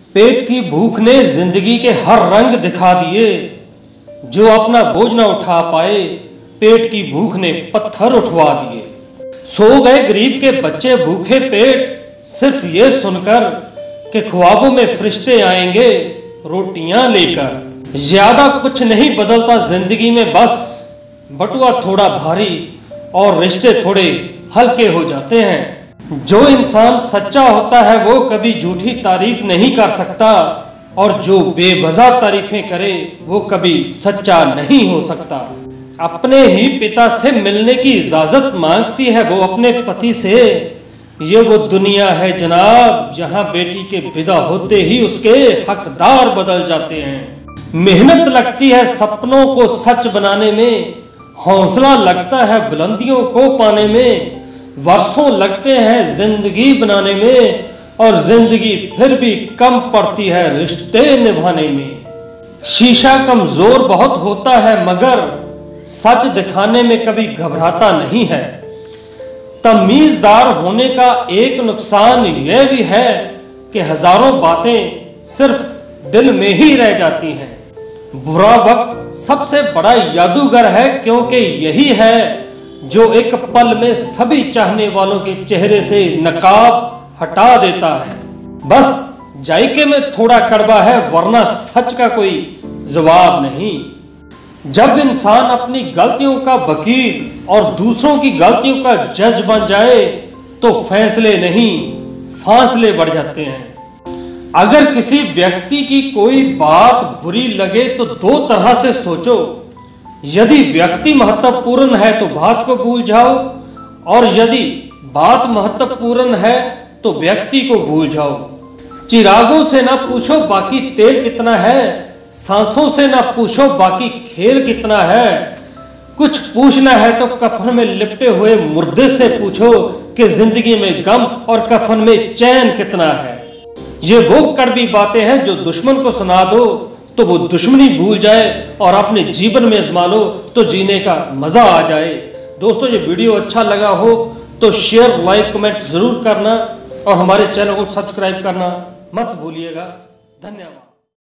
पेट की भूख ने जिंदगी के हर रंग दिखा दिए। जो अपना बोझ न उठा पाए, पेट की भूख ने पत्थर उठवा दिए। सो गए गरीब के बच्चे भूखे पेट, सिर्फ ये सुनकर कि ख्वाबों में फरिश्ते आएंगे रोटियां लेकर। ज्यादा कुछ नहीं बदलता जिंदगी में, बस बटुआ थोड़ा भारी और रिश्ते थोड़े हल्के हो जाते हैं। जो इंसान सच्चा होता है वो कभी झूठी तारीफ नहीं कर सकता, और जो बेवजह तारीफें करे वो कभी सच्चा नहीं हो सकता। अपने ही पिता से मिलने की इजाजत मांगती है वो अपने पति से। ये वो दुनिया है जनाब जहां बेटी के विदा होते ही उसके हकदार बदल जाते हैं। मेहनत लगती है सपनों को सच बनाने में, हौसला लगता है बुलंदियों को पाने में, वर्षों लगते हैं जिंदगी बनाने में, और जिंदगी फिर भी कम पड़ती है रिश्ते निभाने में। शीशा कमजोर बहुत होता है मगर सच दिखाने में कभी घबराता नहीं है। तमीजदार होने का एक नुकसान यह भी है कि हजारों बातें सिर्फ दिल में ही रह जाती हैं। बुरा वक्त सबसे बड़ा जादूगर है, क्योंकि यही है जो एक पल में सभी चाहने वालों के चेहरे से नकाब हटा देता है। बस जायके में थोड़ा कड़वा है, वरना सच का कोई जवाब नहीं। जब इंसान अपनी गलतियों का वकील और दूसरों की गलतियों का जज बन जाए तो फैसले नहीं फासले बढ़ जाते हैं। अगर किसी व्यक्ति की कोई बात बुरी लगे तो दो तरह से सोचो। यदि व्यक्ति महत्वपूर्ण है तो बात को भूल जाओ, और यदि बात महत्वपूर्ण है तो व्यक्ति को भूल जाओ। चिरागों से ना पूछो बाकी तेल कितना है, सांसों से ना पूछो बाकी खेल कितना है। कुछ पूछना है तो कफन में लिपटे हुए मुर्दे से पूछो कि जिंदगी में गम और कफन में चैन कितना है। ये वो कड़वी बातें हैं जो दुश्मन को सुना दो तो वो दुश्मनी भूल जाए, और अपने जीवन में आजमा लो तो जीने का मजा आ जाए। दोस्तों, ये वीडियो अच्छा लगा हो तो शेयर, लाइक, कमेंट जरूर करना, और हमारे चैनल को सब्सक्राइब करना मत भूलिएगा। धन्यवाद।